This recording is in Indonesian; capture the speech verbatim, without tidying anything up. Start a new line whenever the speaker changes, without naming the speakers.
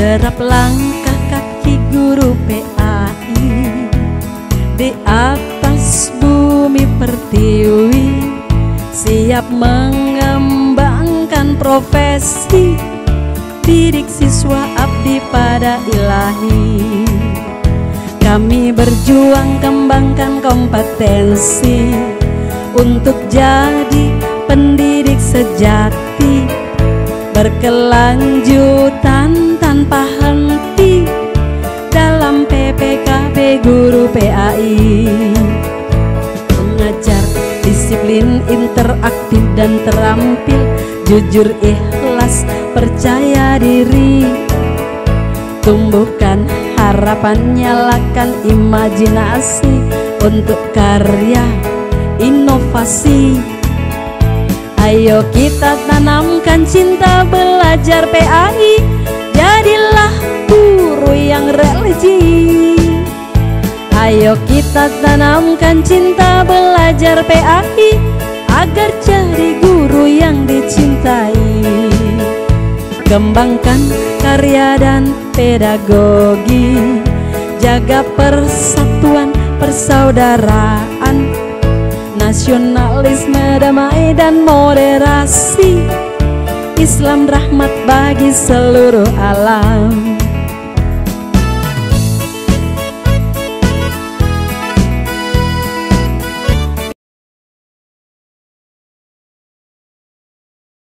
Derap langkah kaki guru P A I di atas bumi pertiwi, siap mengembangkan profesi, didik siswa abdi pada ilahi. Kami berjuang kembangkan kompetensi untuk jadi pendidik sejati, berkelanjutan tanpa henti dalam P P K B Guru P A I. Mengajar disiplin, interaktif dan terampil, jujur, ikhlas, percaya diri, tumbuhkan harapan, nyalakan imajinasi untuk karya inovasi. Ayo kita tanamkan cinta belajar P A I, jadilah guru yang religi. Ayo kita tanamkan cinta belajar P A I, agar jadi guru yang dicintai. Kembangkan karya dan pedagogi, jaga persatuan persaudaraan, nasionalisme, damai dan moderasi, Islam rahmat bagi seluruh alam.